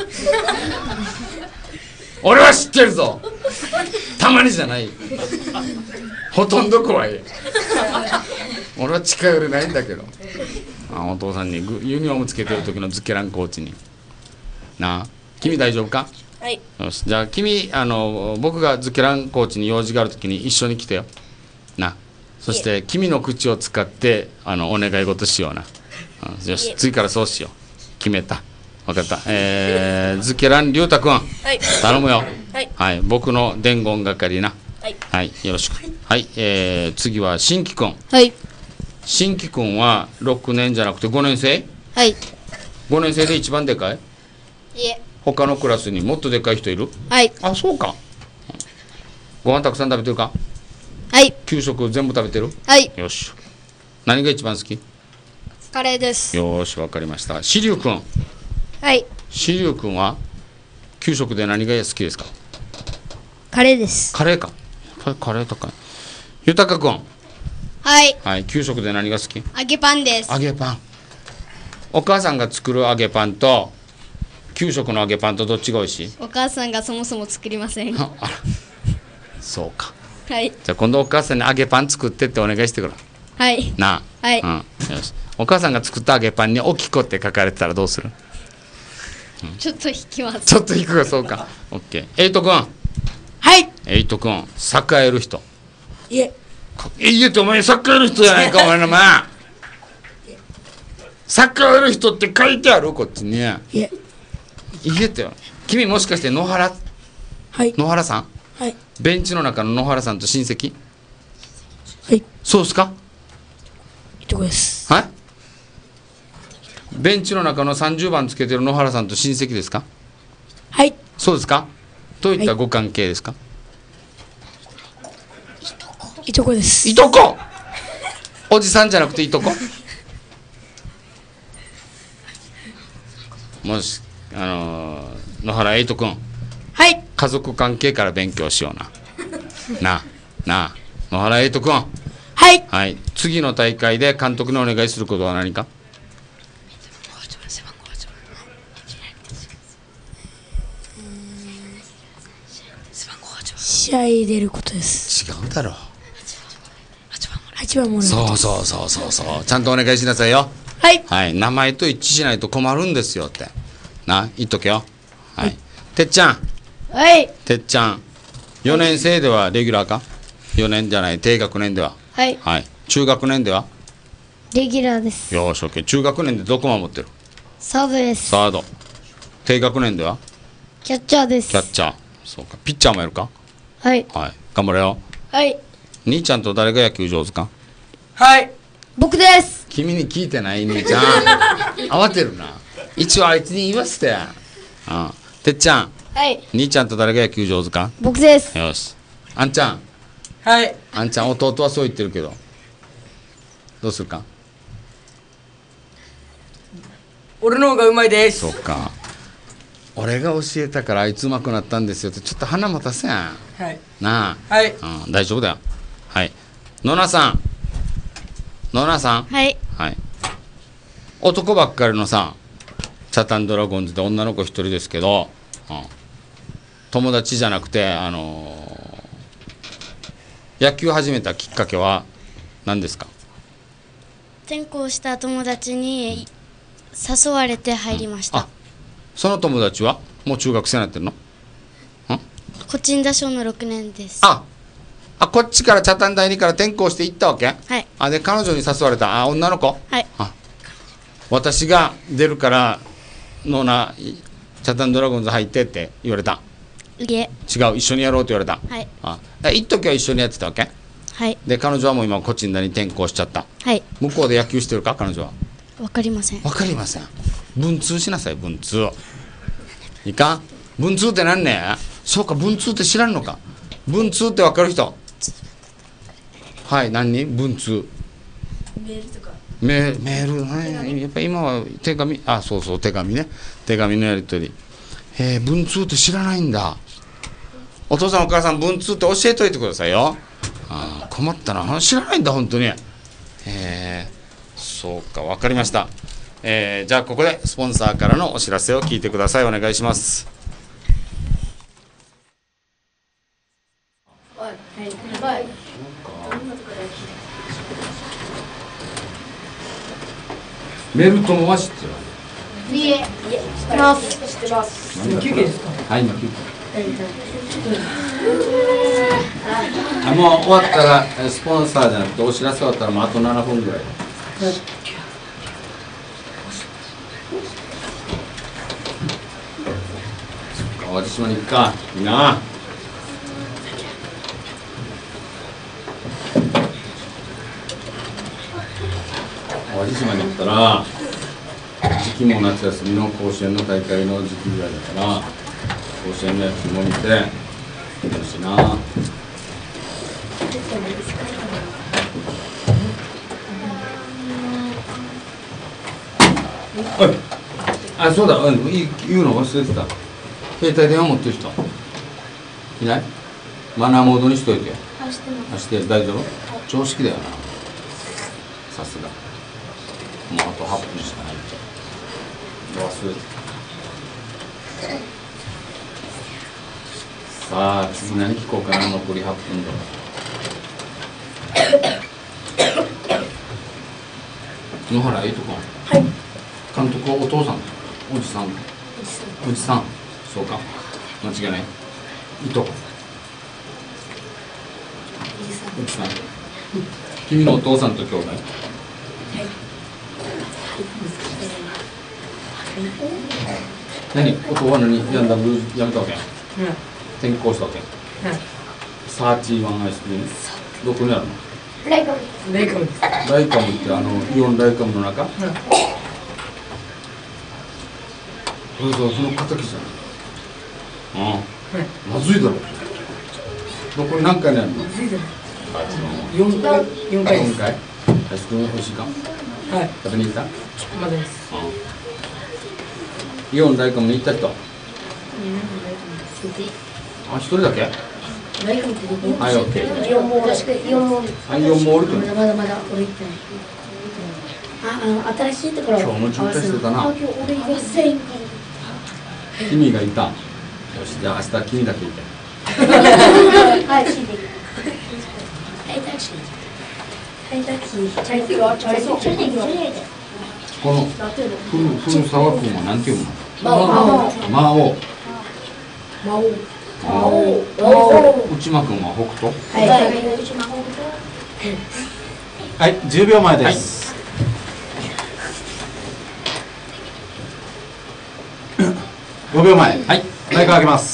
俺は知ってるぞ。たまにじゃない、ほとんど怖い。俺は近寄れないんだけど。あ、お父さんにグユニフォームつけてる時のズケランコーチになあ。君大丈夫か。 はい。 よし、じゃあ君、あの僕がズケランコーチに用事がある時に一緒に来てよな。そして君の口を使ってあのお願い事しような。うん、よし、次からそうしよう。決めた。分かった。えー、ズケラン龍太君、 はい。 頼むよ。 はい。 はい、僕の伝言係な。 はい。 はい、よろしく。はい、えー、次は新規君。 はい。 新規君はろくねんじゃなくてごねん生。 はい。 ごねん生で一番でかい。 いえ。 他のクラスにもっとでかい人いる。 はい。 あ、そうか。ご飯たくさん食べてるか。 はい。 給食全部食べてる。 はい。 よし。何が一番好き。 カレーです。 よーし、わかりました。しりゅう君。 はい。 しりゅう君は給食で何が好きですか。 カレーです。 カレーか。やっぱりカレーとか。ゆたか君。 はい。 はい、給食で何が好き。 揚げパンです。 揚げパン。お母さんが作る揚げパンと給食の揚げパンとどっちが美味しい。 お母さんがそもそも作りません。 ああら、そうか。 はい。 じゃあ今度お母さんに揚げパン作ってってお願いしてくれ。 はい。 なあ。 はい。 うん、よし。お母さんが作った揚げパンにおきこって書かれてたらどうする。 ちょっと引きます。 ちょっと引くがそうか。オッケー。エイト君。 はい。 エイト君、栄える人。 いえ。 えいえってお前栄える人じゃないかお前のまあ。栄える人って書いてあるこっちに。いえ。 いえ。 いえってよ。君もしかして野原。 はい。 野原さん。 はい。 ベンチの中の野原さんと親戚。 はい。 そうですか。 いとこです。 はい。ベンチの中のさんじゅうばんつけてる野原さんと親戚ですか。 はい。 そうですか。どういったご関係ですか。 いとこです。 いとこ。おじさんじゃなくていとこ。もしあのー、野原エイト君。 はい。 家族関係から勉強しような。なあなあ野原エイト君。 はい。 はい。次の大会で監督にお願いすることは何か。 試合に出ることです。 違うだろう。 八番もらう。 そうそうそうそうそう。ちゃんとお願いしなさいよ。 はい。 はい。名前と一致しないと困るんですよって。な、言っとけよ。はい。てっちゃん。 はい。 てっちゃん。よねん生ではレギュラーか。よねんじゃない低学年では。 はい。 はい。中学年では。 レギュラーです。 よーし、オッケー。中学年でどこ守ってる。 サードです。 サード。低学年では。 キャッチャーです。 キャッチャー。そうか。ピッチャーもやるか。 はい。 はい。頑張れよ。 はい。 兄ちゃんと誰が野球上手か。 はい僕です。 君に聞いてない兄ちゃん。慌てるな。一応あいつに言わせてや。うん。てっちゃん。 はい。 兄ちゃんと誰が野球上手か。 僕です。 よし。あんちゃん。 はいあんちゃん弟はそう言ってるけど。どうするか。 俺の方がうまいです。 そっか。俺が教えたからあいつうまくなったんですよってちょっと鼻持たせやん。 はいなあ。 はいうん、大丈夫だよ。はい。野名さん。野名さん。 はい。 はい。男ばっかりのさ、チャタンドラゴンズで女の子一人ですけど、うん、友達じゃなくて、あのー、野球始めたきっかけは何ですか。 転校した友達に誘われて入りました。 あ、その友達はもう中学生になってるの。 コチンダ賞のろくねんです。 ああ、こっちからチャタン大にから転校して行ったわけ。 はい。 あ、で彼女に誘われた。あ、女の子。 はい。 あ、私が出るからのな、チャタンドラゴンズ入ってって言われた。 いえ。 違う、一緒にやろうって言われた。 はい。 あ、一時は一緒にやってたわけ。 はいで彼女はもう今コチンダに転校しちゃった。 はい向こうで野球してるか彼女は。 わかりません。 わかりません。文通しなさい文通。いいか文通って何ね。そうか文通って知らんのか。文通ってわかる人。はい何に文通。 メールとかメメールねやっぱ今は手紙あそうそう手紙ね手紙のやり取り。えー、文通って知らないんだ。お父さんお母さん文通って教えといてくださいよ。あ困ったな知らないんだ本当に。えー、そうか分かりました。えー、じゃあここでスポンサーからのお知らせを聞いてください。お願いします。メルトモは知ってる。 いえ、知ってます。知ってます。 休憩ですか？ はい今休憩。あもう終わったらスポンサーじゃなくてお知らせ終わったらもうあとななふんぐらい。淡路島に行くかいいな。淡路島に行ったら時期も夏休みの甲子園の大会の時期ぐらいだから甲子園の野球も見て楽しいな。おいあそうだ、うん、言うの忘れてた。携帯電話持ってる人いない？マナーモードにしといてよ。あして大丈夫？常識だよなさすが。もうあとはっぷんしかないって忘れてた。さあ次何聞こうかな。残りはっぷんだ。野原いいとこ。はい監督はお父さんおじさんおじさんそうか間違いない。いとこおじさん君のお父さんと兄弟。何音は何やんだブルーやめたわけ、うん、転校したわけ、うん、サーチワンアイスクリームどこにあるの？ ライカムライカムライカムってあのイオンライカムの中、うん、そうそうその敵じゃん。うん、うん、まずいだろどこに何回にあるの？ よんかいよんかいよんかいアイスクリーム美味しいか？はい食べに行った？ まだです。 イオンライカムに行った人？あ一人だけ？ ライカムってどこ？ はいオッケー。 イオンモール確かイオンモールあイオンモールってまだまだまだ俺行ってない。ああの新しいところ今日も渋滞してたな。 あ今日俺いません。 君がいた。よしじゃあ明日君だけいて。 はいついていく。はいタクシーはいタクシーチャリティーがチャリティーチャリティーチャリティーこの古古沢君はなんていうの？ 魔王魔王魔王魔王内間君は北斗。 はい内間北斗はいじゅうびょうまえです、はい、ごびょうまえはいマイク開けます。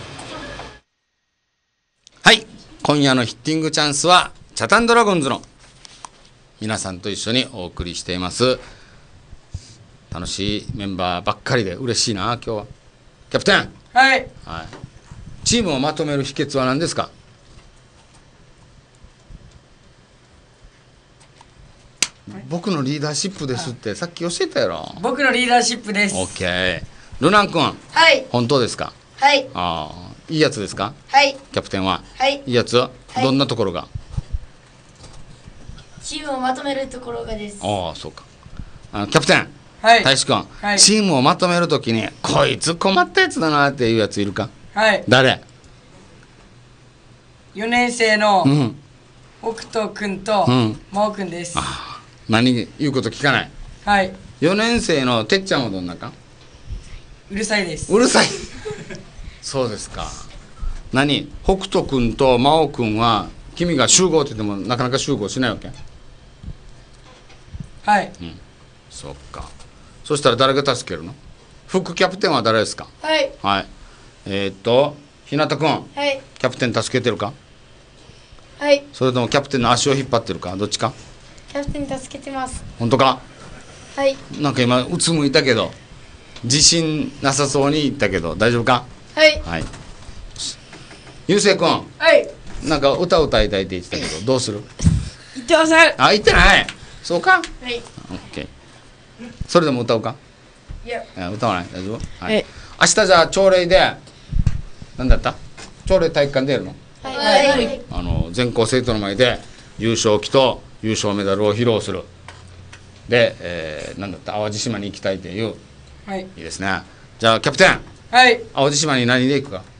はい今夜のヒッティングチャンスはチャタンドラゴンズの皆さんと一緒にお送りしています。楽しいメンバーばっかりで嬉しいな今日は。キャプテンはい、 はい、チームをまとめる秘訣は何ですか？僕のリーダーシップですってさっき教えたやろ。 僕のリーダーシップです。 オッケー。ルナン君はい本当ですか？ はいああいいやつですか？ はいキャプテンははいいいやつ、はい、どんなところが？ チームをまとめるところがです。 ああそうか。あのキャプテンはい大志君、 はい、 チームをまとめるときにこいつ困ったやつだなっていうやついるか？ はい誰？ よねん生のうん北斗くんとうん真央くんです。 あ何言うこと聞かない。 はいよねん生のてっちゃんはどんなか？ うるさいです。 うるさいそうですか。何北斗くんと真央くんは君が集合って言ってもなかなか集合しないわけ？ はい、 うん、そっか。そしたら誰が助けるの？副キャプテンは誰ですか？ はいはいえー、っと日向くん、 はいキャプテン助けてるか？ はい。 それともキャプテンの足を引っ張ってるか、どっちか。 キャプテンに助けてます。 本当か。 はい。 なんか今うつむいたけど自信なさそうに言ったけど大丈夫か。 はい。 はい。ゆうせいくん、 はいなんか歌歌いたいって言ってたけどどうする。 言ってません。 あ、言ってない。そうか。 はい。 オッケー。それでも歌うか。 いやいや歌わない。大丈夫。はい。 はい明日じゃあ朝礼でなんだった。朝礼体育館でやるの。 はい。はい。 あの全校生徒の前で優勝旗と優勝メダルを披露する。で、えー、なんだった、淡路島に行きたいという。 はいいいですね。じゃあキャプテン、 はい淡路島に何で行くか。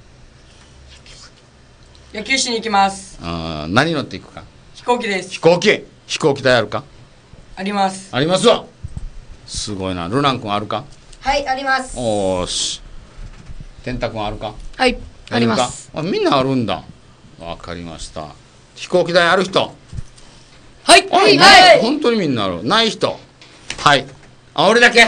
野球しに行きます。 あー、何乗って行くか。 飛行機です。 飛行機。飛行機代あるか。 あります。 ありますわ。すごいな。ルナン君あるか。 はい、あります。 おーし。天太君あるか。 はい。あります。 あ、みんなあるんだ。わかりました。飛行機代ある人。 はい。 あれ、 はい本当にみんなある。ない人。はい。あ、俺だけ。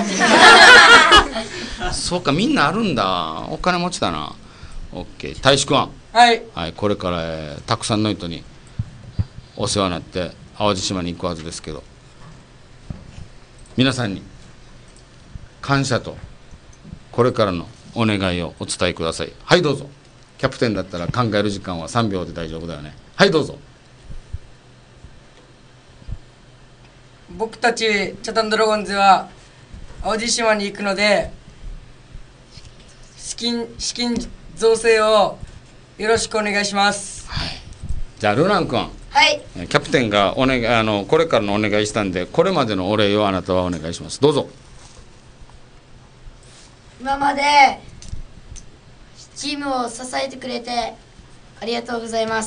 そうか、みんなあるんだ。お金持ちだな。オッケー。大志くん。 はいはい、これから、えーたくさんの人にお世話になって淡路島に行くはずですけど、皆さんに感謝とこれからのお願いをお伝えください。はい、どうぞ。キャプテンだったら考える時間はさんびょうで大丈夫だよね。はい、どうぞ。 僕たちチャタンドラゴンズは淡路島に行くので資金資金造成をよろしくお願いします。 じゃあルナン君、 はい。 キャプテンがお願い、あのこれからのお願いしたんで、これまでのお礼をあなたはお願いします。どうぞ。 今までチームを支えてくれてありがとうございます。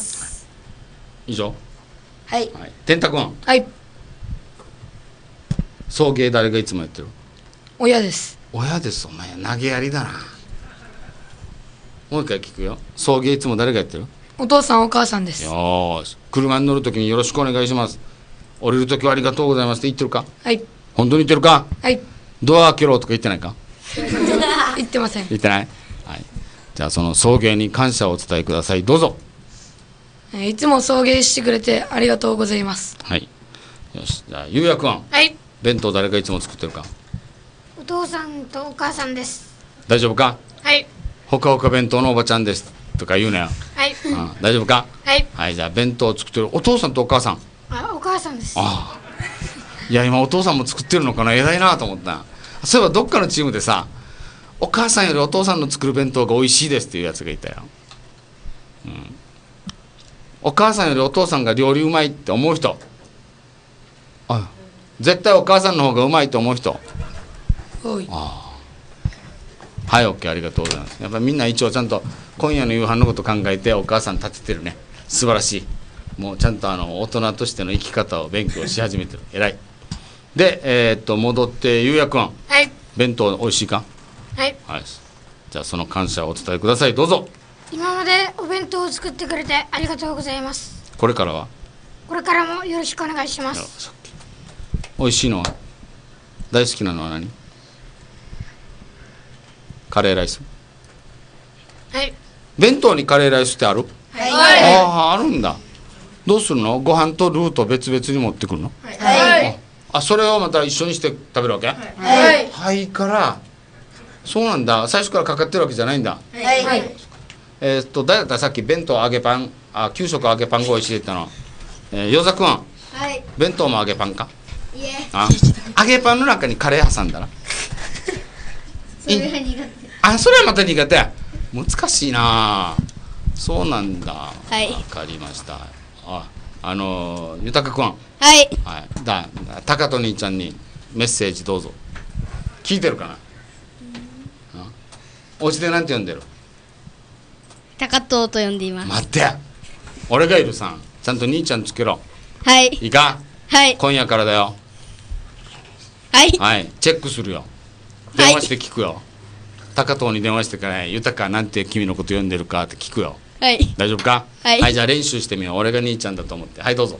以上。 はい。 はい、天太君、 はい。 送迎誰がいつもやってる。 親です。 親です。お前投げやりだな。もう一回聞くよ。送迎いつも誰がやってる。 お父さんお母さんです。 よーし。車に乗るときによろしくお願いします。降りるときはありがとうございますって言ってるか。 はい。 本当に言ってるか。 はい。 ドア開けろとか言ってないか。 言ってません。 言ってない。はい。じゃあその送迎に感謝をお伝えください。どうぞ。 えーいつも送迎してくれてありがとうございます。 はい。よし。じゃあゆうやくん、 はい。 弁当誰がいつも作ってるか。 お父さんとお母さんです。 大丈夫か。 はい。 ほかほか弁当のおばちゃんですとか言うなよ。 はい。 うん、大丈夫か。 はい。 はい。じゃあ弁当を作ってるお父さんとお母さん。 あ、お母さんです。 ああ、いや今お父さんも作ってるのかな、偉いなと思った。そういえばどっかのチームでさ、お母さんよりお父さんの作る弁当が美味しいですっていうやつがいたよ、うん、お母さんよりお父さんが料理うまいって思う人。あ、絶対お母さんの方がうまいと思う人。 おい。 はい、 OK、 ありがとうございます。やっぱりみんな一応ちゃんと今夜の夕飯のこと考えてお母さん立ててるね。素晴らしい。もうちゃんとあの大人としての生き方を勉強し始めてる。偉い。で、えーっと戻ってゆうやくん、 はい。 弁当美味しいか。 はい。 はい。じゃあその感謝をお伝えください。どうぞ。 今までお弁当を作ってくれてありがとうございます。 これからはこれからもよろしくお願いしまよす。 し、OK。美味しいのは大好きなのは何。カレーライス。 はい。 弁当にカレーライスってある。 はい。 ああ、あるんだ。どうするの。ご飯とルーと別々に持ってくるの。 はい。 あ、それをまた一緒にして食べるわけ。 はい。 はいから。そうなんだ。最初からかかってるわけじゃないんだ。 はい。 えーっと誰だったらさっき弁当揚げパン、あ、給食揚げパンが美味しいって言ったの。えー、与座くん、 はい。 弁当も揚げパンか。 いえ、 あ、揚げパンの中にカレー挟んだら。 それが苦手。 あ、それはまた苦手。難しいな。そうなんだ。 はいわかりました。あ、あのー、豊くん。 はい。 はい。だ、高人兄ちゃんにメッセージどうぞ。聞いてるかな。うん、お家でなんて呼んでる。 高藤と呼んでいます。 待って。俺がいるさん。ちゃんと兄ちゃんつけろ。 はい。 いいか。 はい。 今夜からだよ。 はい。 はい。チェックするよ。電話して聞くよ。高藤に電話してから、豊なんて君のこと呼んでるかって聞くよ。 はい。 大丈夫か。 はいはい、じゃあ練習してみよう。俺が兄ちゃんだと思って。はい、どうぞ。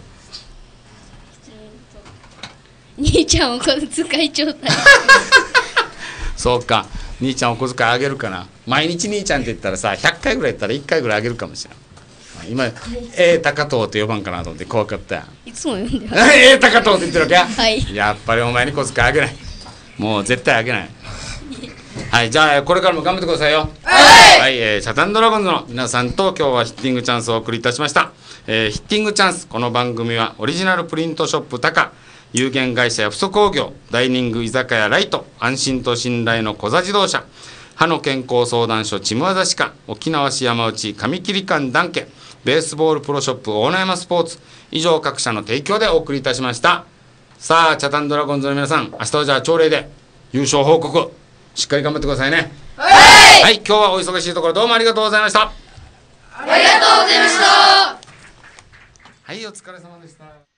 兄ちゃんお小遣いちょうだい。 そうか。兄ちゃんお小遣いあげるかな。毎日兄ちゃんって言ったらさ、ひゃっかいぐらい言ったらいっかいぐらいあげるかもしれない。 今ええ高藤って呼ばんかなと思って怖かったやん。 いつも呼んでます。 ええ高藤って言ってるわけ。 はいやっぱりお前に小遣いあげない。もう絶対あげない。はい、じゃあこれからも頑張ってくださいよ。はい、はい、えー、チャタンドラゴンズの皆さんと今日はヒッティングチャンスをお送りいたしました。えー、ヒッティングチャンス、この番組はオリジナルプリントショップタカ、有限会社ヤフソ工業、ダイニング居酒屋ライト、安心と信頼の小座自動車、歯の健康相談所ちむわざ歯科、沖縄市山内髪切り館ダンケ、ベースボールプロショップ大名山スポーツ、以上各社の提供でお送りいたしました。さあチャタンドラゴンズの皆さん、明日はじゃあ朝礼で優勝報告しっかり頑張ってくださいね。はい、はい、今日はお忙しいところどうもありがとうございました。 ありがとうございました。 はい、お疲れ様でした。